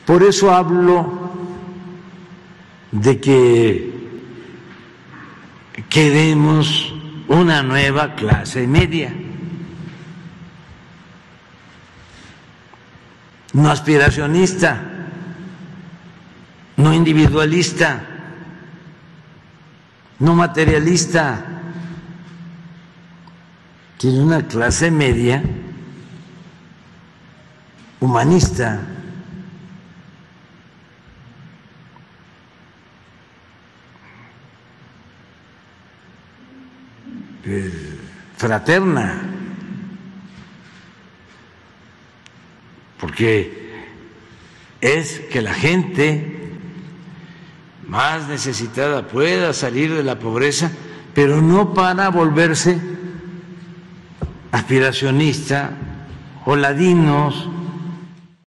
Por eso hablo de que queremos una nueva clase media, no aspiracionista, no individualista, no materialista, sino una clase media humanista. Fraterna, porque es que la gente más necesitada pueda salir de la pobreza, pero no para volverse aspiracionista o ladinos,